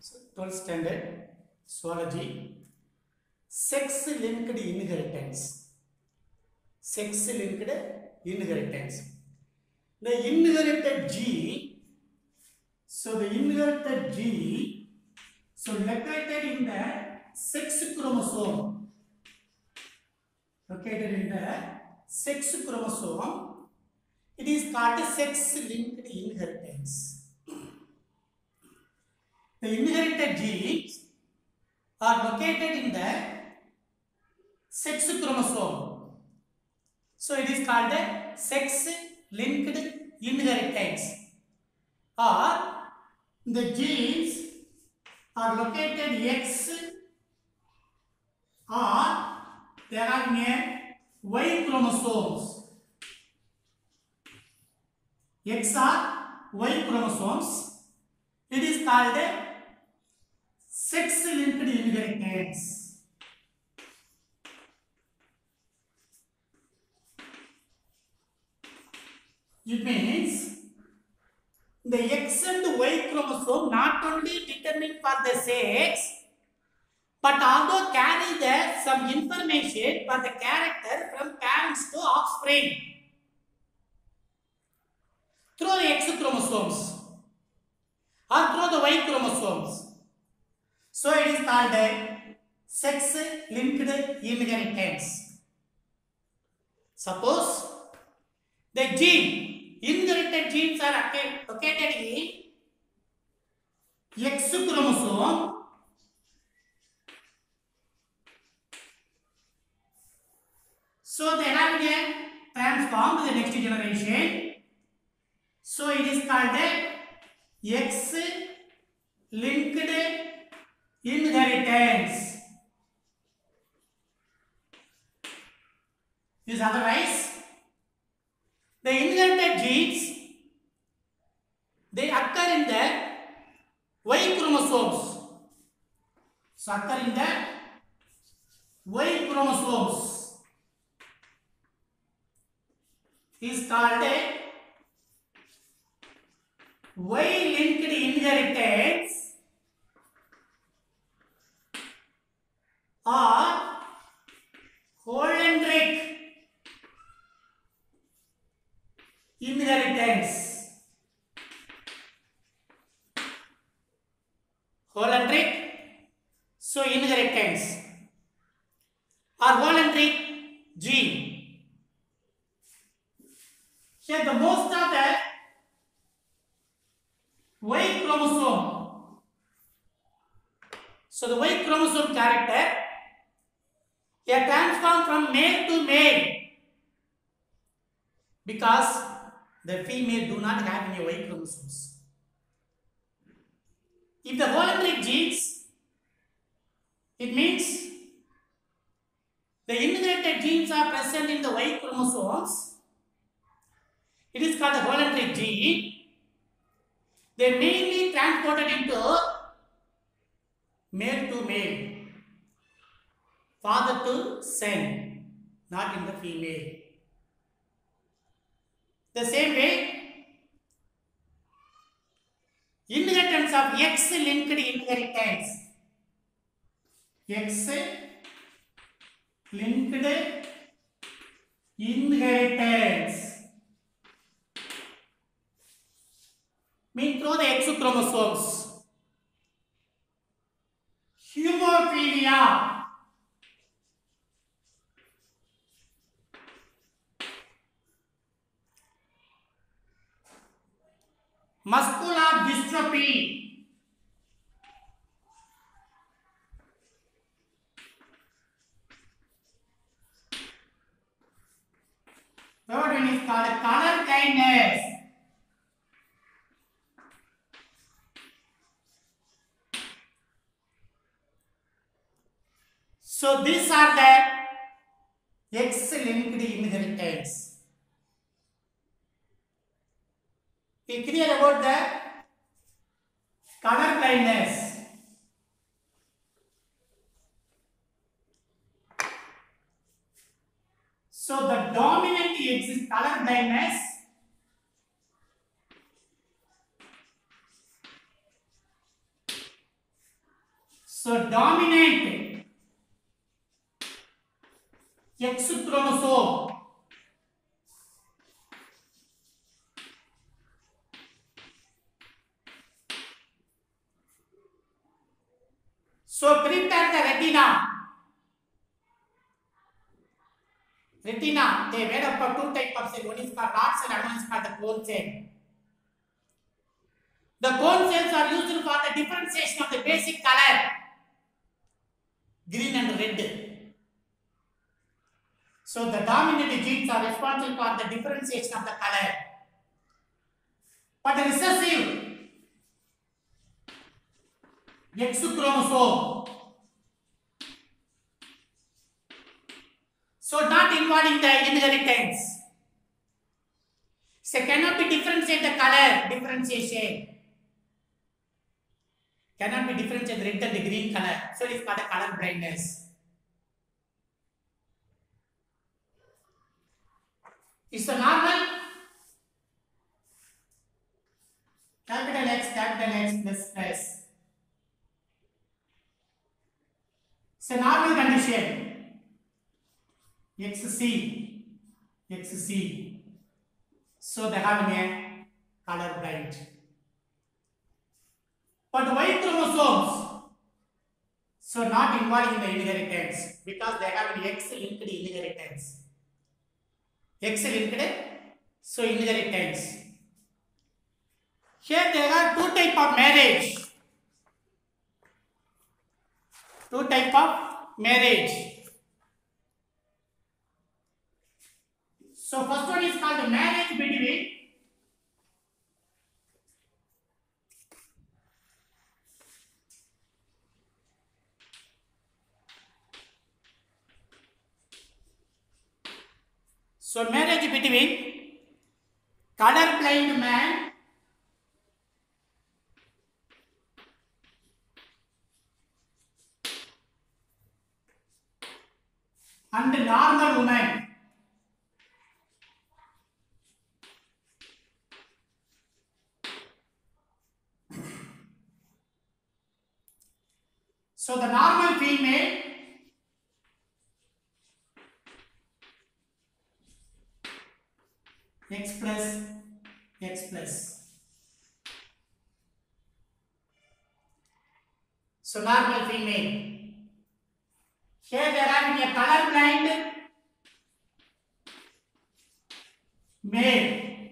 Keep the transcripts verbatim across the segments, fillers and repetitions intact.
So, twelfth standard zoology, sex linked inheritance. Sex linked inheritance. The inherited gene, so the inherited gene, so located in the sex chromosome, located in the sex chromosome, it is called sex linked inheritance. The inherited genes are located in the sex chromosome. So it is called the sex linked inheritance. Or the genes are located X or they are near Y chromosomes. X or Y chromosomes. It is called the sex linked inheritance. It means the X and Y chromosome not only determine for the sex but also carry the some information for the character from parents to offspring through the X chromosomes or through the Y chromosomes. So it is called a sex linked inheritance. Suppose the gene, inherited genes are located in X chromosome. So they have been transformed to the next generation. So it is called a X linked inheritance. Is otherwise the inherited genes, they occur in the Y chromosomes. So occur in the Y chromosomes is called a Y-linked inheritance or Holendrick inheritance. Holendrick, so inheritance or Holendrick gene. Here the most of the Y chromosome. So the Y chromosome character, they are transformed from male to male because the female do not have any Y chromosomes. If the Holendrick genes, it means the inherited genes are present in the Y chromosomes. It is called the Holendrick gene. They are mainly transported into male to male, father to son, not in the female. The same way, inheritance of X linked inheritance. X linked inheritance means through the X chromosomes. Hemophilia. Muscular dystrophy. Third one is called color blindness. So these are the X linked inheritance. We clear about the color blindness. So the dominant X is color blindness. So dominant X chromosome so prepare the retina. Retina, they made up of two types of cells. One is called rod cell and one is called the cone cell. The cone cells are used for the differentiation of the basic color, green and red. So the dominant genes are responsible for the differentiation of the color. But the recessive X chromosome, so not involving the inheritance. So cannot be differentiate the color, differentiation. Cannot be differentiate red and the green color. So it is called a color blindness. It's a normal capital X, capital X plus plus. It's a normal condition. X C, X C. So they have a color blind. But Y chromosomes, so not involving the inheritance because they have an X linked inheritance. X linked, so inheritance. Here there are two types of marriage. Two types of marriage. So first one is called the marriage between So marriage between color blind man and normal woman. So the normal female X plus X plus. So normal female. Here there are a color blind male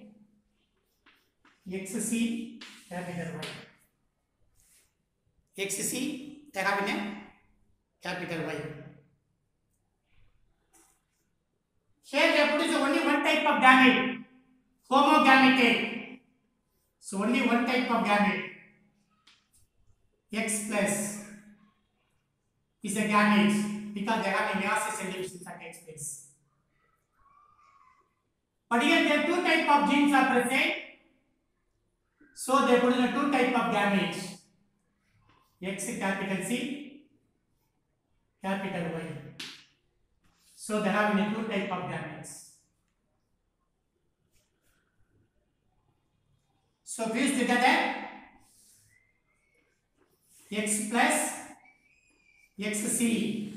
X C capital Y. X C they have in a capital Y. Here they produce only one type of gamete. Homogametic. So only one type of gamete. X plus is a gamete because they have a meiosis and division that takes place. But here there are two types of genes are present. So they produce a two type of gametes. X capital C, capital Y. So they have a two type of gametes. So fuse together X plus X C.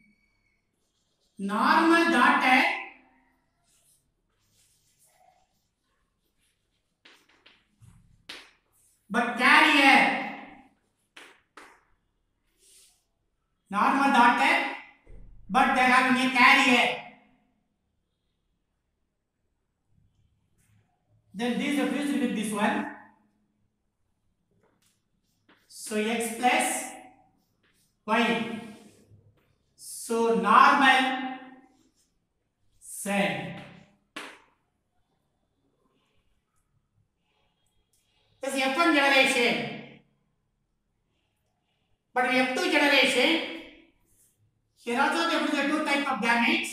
Normal daughter but carrier. Normal daughter but they have a carrier. Then this is fused with this one. So X plus Y. So normal cell. This is F one generation. But in F two generation, here also they produce two type of gametes.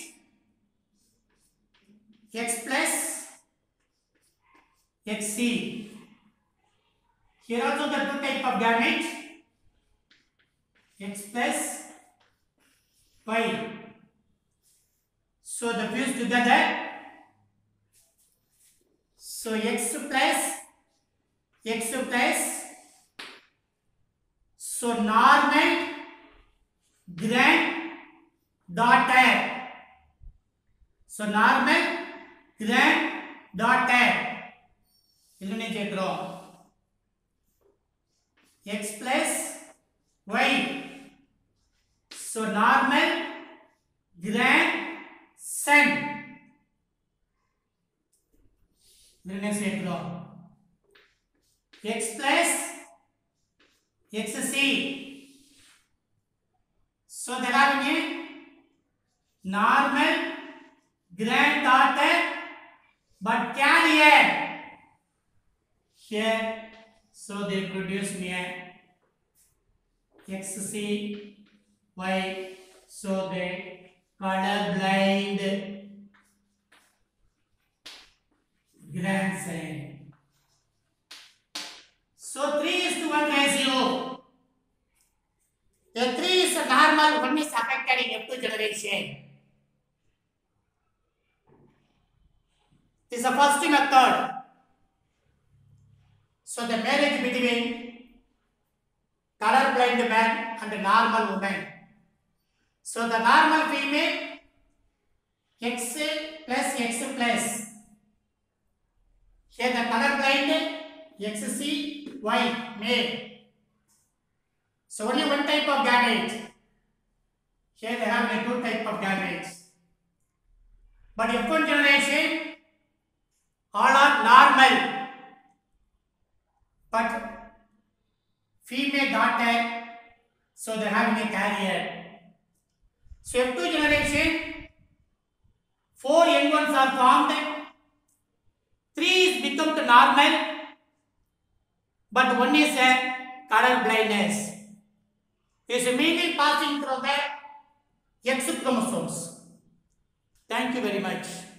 X plus X C. Here also the two type of gametes. X plus Y. So the fuse together. So X plus X plus. So normal granddaughter. So normal granddaughter. Illune chekrom. X plus Y. So normal grandson. Illune chekrom. X plus xc. So there are a normal granddaughter but carrier here, so they produce me a xc y, so they color blind grandson. So three is to one ratio. The three is normal, one is affected in F two generation. This is the first method. So the marriage between color blind man and the normal woman. So the normal female X plus X plus. Here the color blind X C Y male. So only one type of gamete. Here they have like two type of gametes. But F one generation all are normal. But female daughter, so they have a carrier. So F two generation, four young ones are formed. Three is become to normal, but one is a color blindness. Is mainly passing through the X chromosomes. Thank you very much.